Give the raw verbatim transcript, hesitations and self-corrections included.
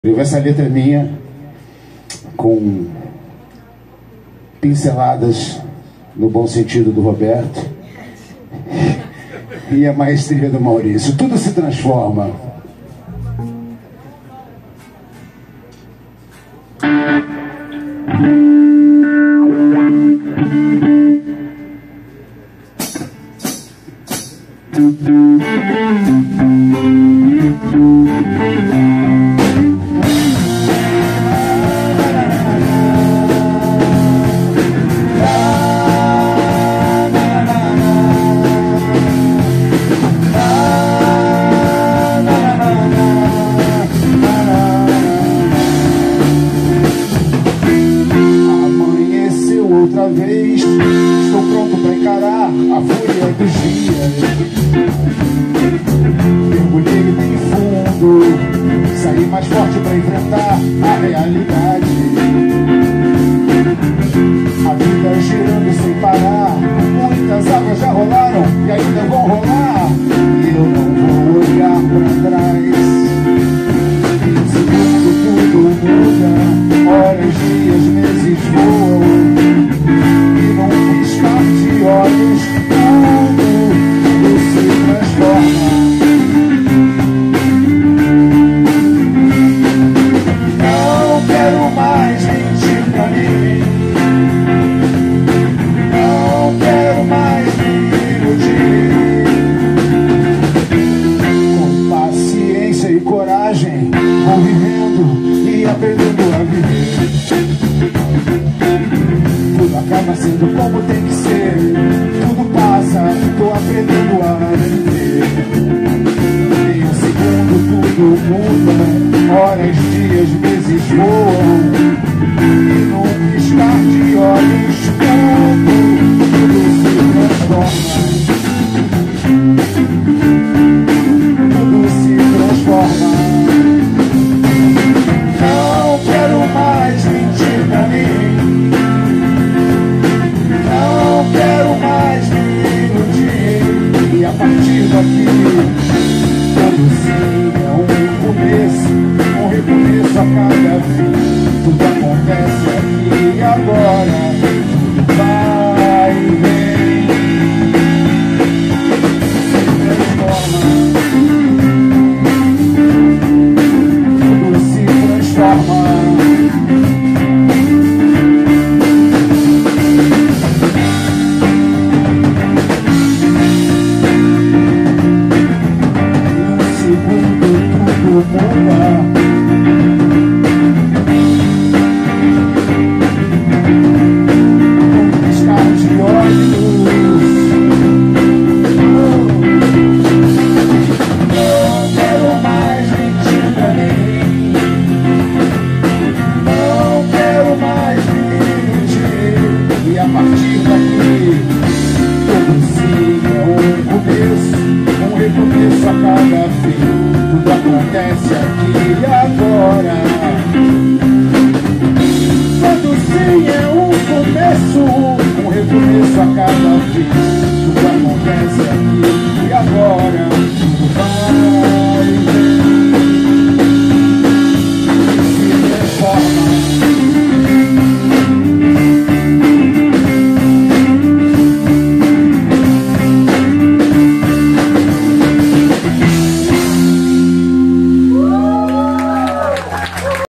Essa letra é minha, com pinceladas no bom sentido do Roberto e a maestria do Maurício. Tudo se transforma. Outra vez, estou pronto para encarar a fúria dos dias. Mergulhei bem fundo, saí mais forte para enfrentar a realidade. A vida girando sem parar, muitas águas já rolaram e ainda vão rolar. E eu não vou olhar para trás. Em um segundo tudo muda, horas, dias, meses voam. De olhos, tudo, tudo se transforma. Não quero mais mentir pra mim. Não quero mais me iludir. Com paciência e coragem, vou vivendo e aprendendo a viver. Tudo acaba sendo como tem que ser. Tudo passa, tô aprendendo a viver. Em um segundo tudo muda. Horas, dias, meses voam.